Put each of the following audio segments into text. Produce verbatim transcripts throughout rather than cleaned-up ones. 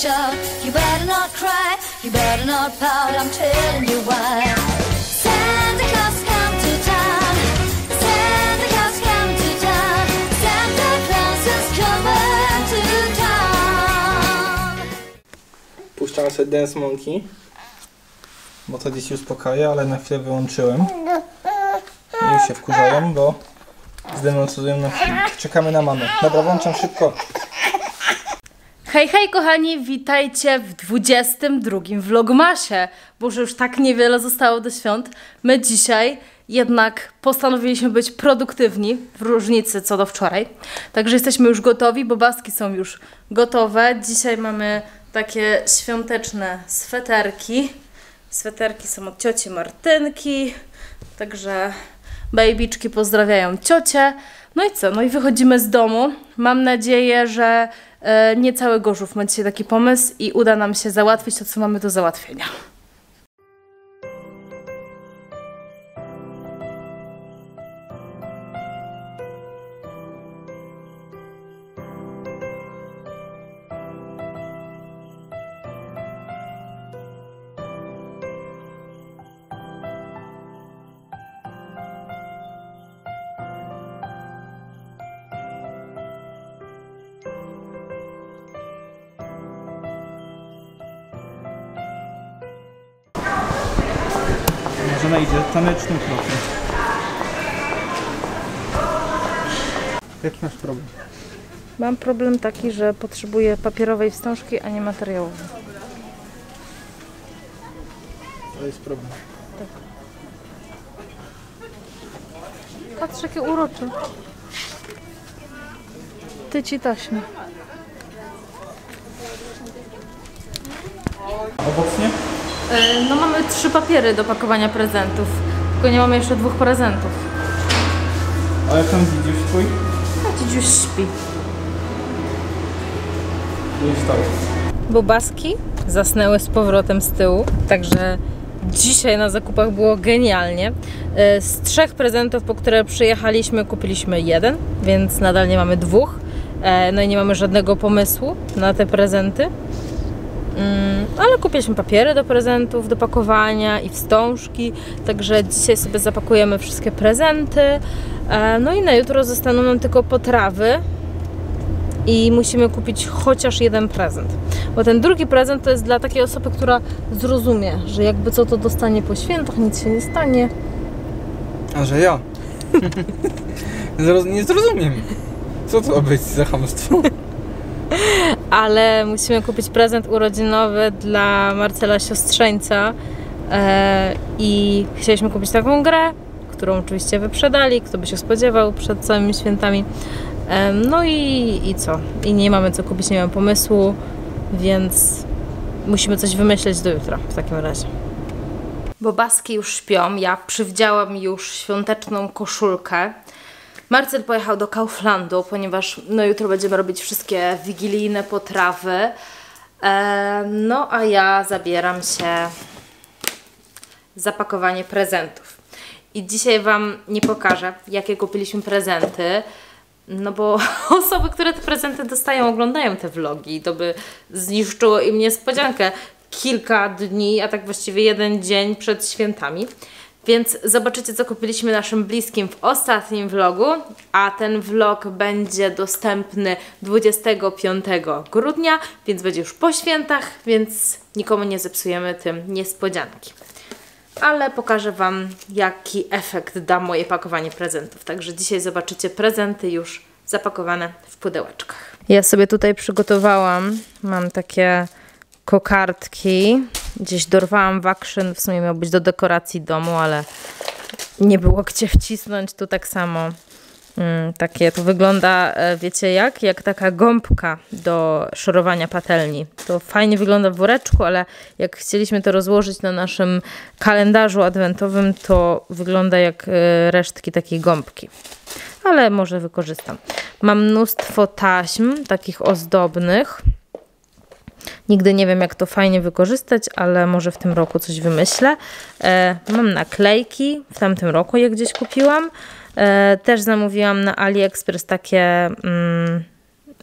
child. You better not cry, you better not pout, I'm telling you why. Santa Claus come to town, Santa Claus come to town, Santa Claus is coming to town. Puszczam sobie Dance Monkey, bo to dzieci uspokaja, ale na chwilę wyłączyłem. I już się wkurzają, bo zdemonstrują na film. Czekamy na mamę. Dobra, włączam szybko. Hej, hej kochani, witajcie w dwudziestym drugim vlogmasie, bo już tak niewiele zostało do świąt. My dzisiaj jednak postanowiliśmy być produktywni w różnicy co do wczoraj. Także jesteśmy już gotowi, bobaski są już gotowe. Dzisiaj mamy takie świąteczne sweterki. Sweterki są od cioci Martynki, także babyczki pozdrawiają ciocię. No i co? No i wychodzimy z domu. Mam nadzieję, że e, nie cały Gorzów ma dzisiaj taki pomysł i uda nam się załatwić to, co mamy do załatwienia. Żona idzie tanecznym krokiem. Jaki masz problem? Mam problem taki, że potrzebuję papierowej wstążki, a nie materiałowej. To jest problem. Tak. Patrz, jakie urocze. Tyci taśmy. Obecnie? No mamy trzy papiery do pakowania prezentów, tylko nie mamy jeszcze dwóch prezentów. A jak tam Dzidziuś twój? A Dzidziuś śpi. Nie wstał. Bobaski zasnęły z powrotem z tyłu, także dzisiaj na zakupach było genialnie. Z trzech prezentów, po które przyjechaliśmy, kupiliśmy jeden, więc nadal nie mamy dwóch. No i nie mamy żadnego pomysłu na te prezenty. Mm, ale kupiliśmy papiery do prezentów, do pakowania i wstążki, także dzisiaj sobie zapakujemy wszystkie prezenty. E, no i na jutro zostaną nam tylko potrawy i musimy kupić chociaż jeden prezent, bo ten drugi prezent to jest dla takiej osoby, która zrozumie, że jakby co to dostanie po świętach, nic się nie stanie. A że ja? Nie zrozumiem. Co to ma być za chamstwo? Ale musimy kupić prezent urodzinowy dla Marcela siostrzeńca e, i chcieliśmy kupić taką grę, którą oczywiście wyprzedali, kto by się spodziewał przed całymi świętami. E, no i, i co? I nie mamy co kupić, nie mamy pomysłu, więc musimy coś wymyśleć do jutra w takim razie. Bobaski już śpią, ja przywdziałam już świąteczną koszulkę. Marcel pojechał do Kauflandu, ponieważ no, jutro będziemy robić wszystkie wigilijne potrawy. E, no a ja zabieram się za pakowanie prezentów. I dzisiaj Wam nie pokażę, jakie kupiliśmy prezenty, no bo osoby, które te prezenty dostają, oglądają te vlogi. To by zniszczyło im niespodziankę kilka dni, a tak właściwie jeden dzień przed świętami. Więc zobaczycie, co kupiliśmy naszym bliskim w ostatnim vlogu, a ten vlog będzie dostępny dwudziestego piątego grudnia, więc będzie już po świętach, więc nikomu nie zepsujemy tym niespodzianki. Ale pokażę Wam, jaki efekt da moje pakowanie prezentów. Także dzisiaj zobaczycie prezenty już zapakowane w pudełeczkach. Ja sobie tutaj przygotowałam, mam takie kokardki. Gdzieś dorwałam wakrzyn, w sumie miał być do dekoracji domu, ale nie było gdzie wcisnąć. Tu tak samo mm, takie, to wygląda, wiecie jak? Jak taka gąbka do szorowania patelni. To fajnie wygląda w woreczku, ale jak chcieliśmy to rozłożyć na naszym kalendarzu adwentowym, to wygląda jak resztki takiej gąbki. Ale może wykorzystam. Mam mnóstwo taśm, takich ozdobnych. Nigdy nie wiem, jak to fajnie wykorzystać, ale może w tym roku coś wymyślę. E, mam naklejki, w tamtym roku je gdzieś kupiłam. E, też zamówiłam na AliExpress takie mm,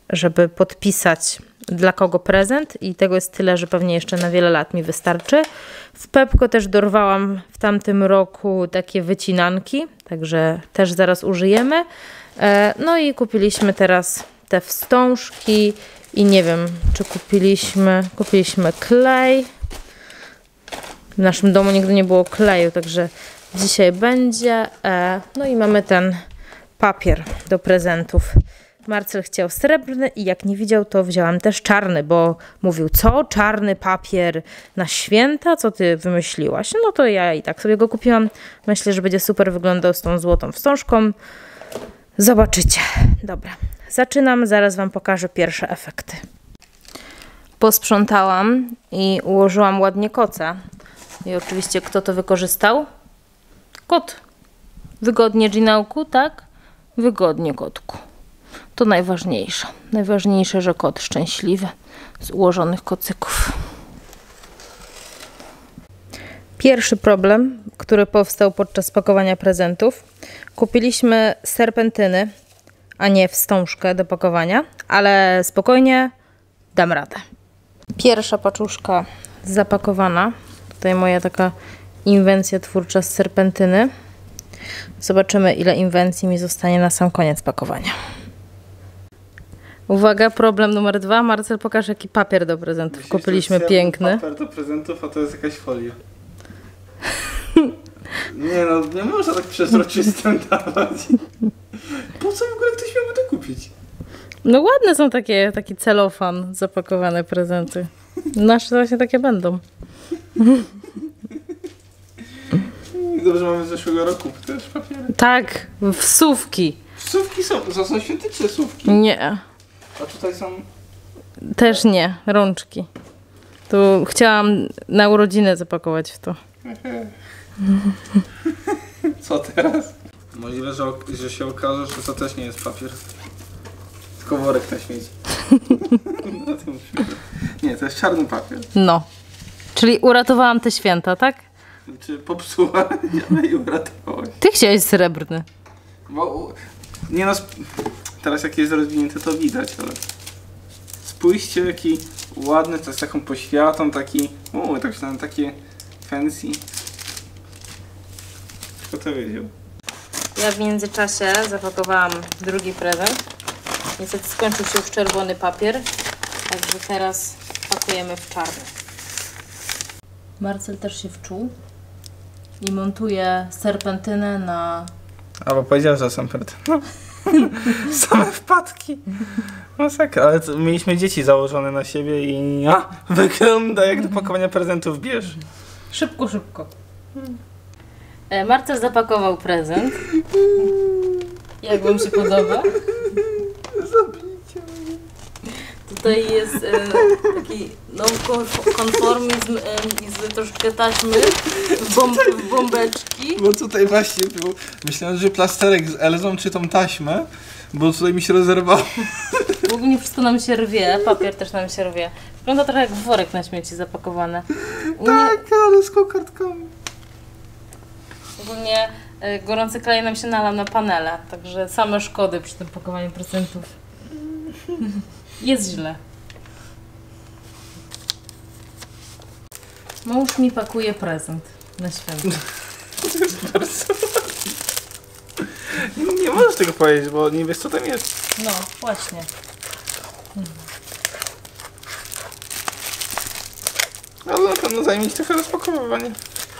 żeby podpisać dla kogo prezent i tego jest tyle, że pewnie jeszcze na wiele lat mi wystarczy. W Pepco też dorwałam w tamtym roku takie wycinanki, także też zaraz użyjemy. No i kupiliśmy teraz te wstążki i nie wiem, czy kupiliśmy, kupiliśmy klej. W naszym domu nigdy nie było kleju, także dzisiaj będzie. No i mamy ten papier do prezentów. Marcel chciał srebrny i jak nie widział, to wzięłam też czarny, bo mówił, co? Czarny papier na święta? Co ty wymyśliłaś? No to ja i tak sobie go kupiłam. Myślę, że będzie super wyglądał z tą złotą wstążką. Zobaczycie. Dobra, zaczynam. Zaraz wam pokażę pierwsze efekty. Posprzątałam i ułożyłam ładnie koca. I oczywiście kto to wykorzystał? Kot. Wygodnie, Ginałku, tak? Wygodnie, kotku. To najważniejsze. Najważniejsze, że kot szczęśliwy z ułożonych kocyków. Pierwszy problem, który powstał podczas pakowania prezentów. Kupiliśmy serpentyny, a nie wstążkę do pakowania, ale spokojnie dam radę. Pierwsza paczuszka zapakowana. Tutaj moja taka inwencja twórcza z serpentyny. Zobaczymy, ile inwencji mi zostanie na sam koniec pakowania. Uwaga, problem numer dwa. Marcel, pokaż, jaki papier do prezentów Myślisz, kupiliśmy piękny. Papier do prezentów, a to jest jakaś folia. Nie no, nie można tak przezroczystym dawać. Po co w ogóle ktoś miałby to kupić? No ładne są takie, taki celofan, zapakowane prezenty. Nasze właśnie takie będą. Dobrze, mamy z zeszłego roku też papiery. Tak, wsówki. Wsówki są, to są świąteczne słówki. Nie. A tutaj są... Też nie, rączki. Tu chciałam na urodziny zapakować w to. Co teraz? Możliwe, że, że się okaże, że to też nie jest papier. Tylko worek na śmieci. Nie, to jest czarny papier. No. Czyli uratowałam te święta, tak? Czy popsuła, ale i uratowałaś. Ty chciałeś srebrny. Bo, nie no, teraz jak jest rozwinięte, to widać, ale... Spójrzcie, jaki ładny, to jest taką poświatą, taki... O, tak myślałem, takie fancy. Kto to wiedział? Ja w międzyczasie zapakowałam drugi prezent. Niestety skończył się już czerwony papier, także teraz pakujemy w czarny. Marcel też się wczuł i montuje serpentynę na... Albo powiedział, że serpentynę. Same wpadki. Masakra, ale to, mieliśmy dzieci założone na siebie i a, wygląda jak do pakowania prezentów bierz. Szybko, szybko. E, Marcel zapakował prezent. Jak wam się podoba? Zabijcie mnie. Tutaj jest e, taki no, konformizm e, z troszeczkę taśmy w, bomb, w bombeczki. Bo tutaj właśnie był, myślałem, że plasterek z Elzą czy tą taśmę, bo tutaj mi się rozerwało. Ogólnie wszystko nam się rwie, papier też nam się rwie. Wygląda trochę jak worek na śmieci zapakowane. Tak, ale z kokardkami. Ogólnie e, gorący klej nam się nalał na panele, także same szkody przy tym pakowaniu prezentów. Jest źle. Mąż mi pakuje prezent na święta. To jest bardzo... Nie, nie możesz tego powiedzieć, bo nie wiesz, co tam jest. No, właśnie. Ale na pewno zajmie się trochę rozpakowywanie.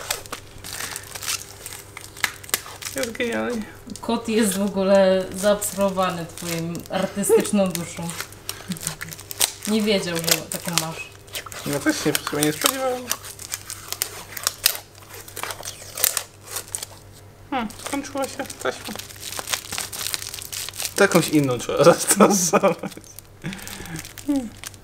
Jest genialnie. Kot jest w ogóle zaabsorbowany twoją artystyczną duszą. Nie wiedział, że taką masz. Ja też się sobie nie spodziewałem. Hmm, skończyła się taśma. Jakąś inną trzeba zastosować. Hmm.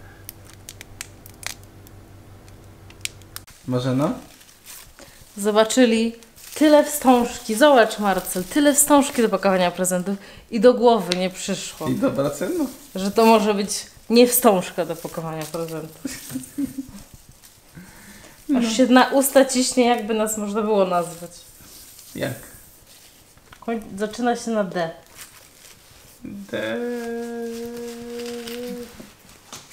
Marzena? Zobaczyli tyle wstążki. Zobacz, Marcel, tyle wstążki do pakowania prezentów i do głowy nie przyszło. I dobra cena. Że to może być nie wstążka do pakowania prezentów. No. Aż się na usta ciśnie, jakby nas można było nazwać. Jak? Koń- Zaczyna się na D. D...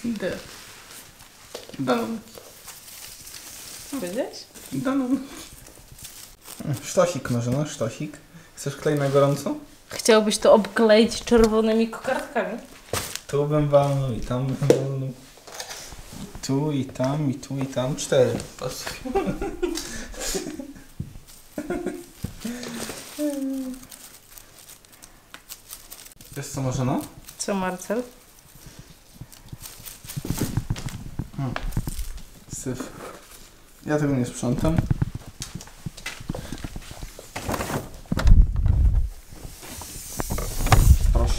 D. Danon. Co powiedziałeś? Danon. Sztosik może, no, sztosik. Chcesz klej na gorąco? Chciałbyś to obkleić czerwonymi kokardkami? Tu bym walnął i tam bym walnął. Tu i tam, i tu i tam. Cztery. Patrz. Wiesz co może, no? Co, Marcel? Syf. Ja tego nie sprzątam. Proszę.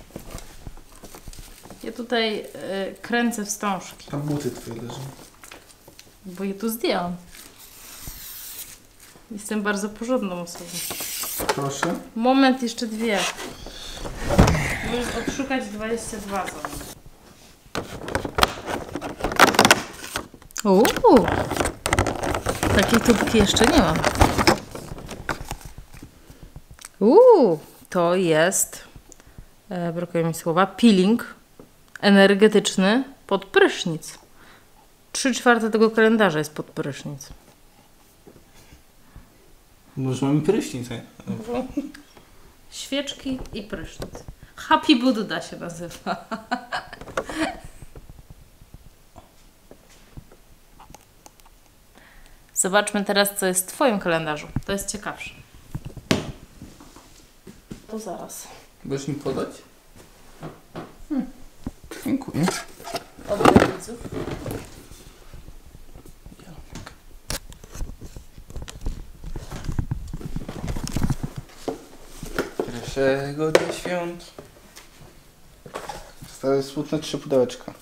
Ja tutaj y, kręcę wstążki, Tam buty twoje leżą. bo je tu zdjęłam. Jestem bardzo porządną osobą. Proszę. Moment, jeszcze dwie. Możesz odszukać dwadzieścia dwa za mną. Uuu, takiej tubki jeszcze nie mam. Uuu, to jest, e, brakuje mi słowa, peeling energetyczny pod prysznic. Trzy czwarte tego kalendarza jest pod prysznic. Może mamy prysznic, nie? Świeczki i prysznic. Happy Buddha się nazywa. Zobaczmy teraz, co jest w Twoim kalendarzu. To jest ciekawsze. To zaraz. Możesz mi podać? Hmm. Dziękuję. Od rodziców. Pierwszego do świąt. Zostały smutne trzy pudełeczka.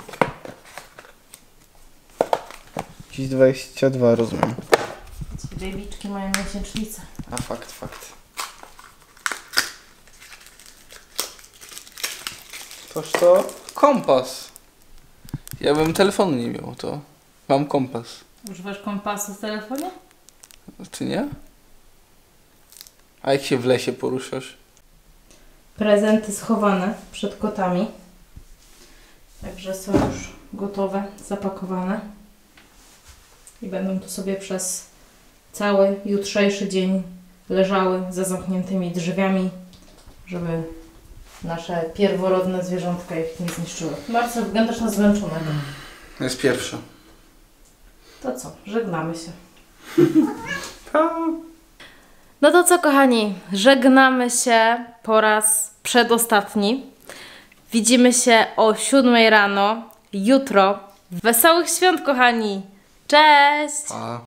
Dziś dwadzieścia dwa, rozumiem. Ci babiczki mają miesięcznicę. A fakt, fakt. Toż to kompas. Ja bym telefonu nie miał, to mam kompas. Używasz kompasu w telefonie? Czy nie? A jak się w lesie poruszasz? Prezenty schowane przed kotami. Także są już gotowe, zapakowane. I będą tu sobie przez cały jutrzejszy dzień leżały za zamkniętymi drzwiami, żeby nasze pierworodne zwierzątka ich nie zniszczyły. Marcel, wyglądasz na zmęczonego. Jest pierwsza. To co? Żegnamy się. No to co, kochani? Żegnamy się po raz przedostatni. Widzimy się o siódmej rano jutro. Wesołych świąt, kochani! Cześć! Pa.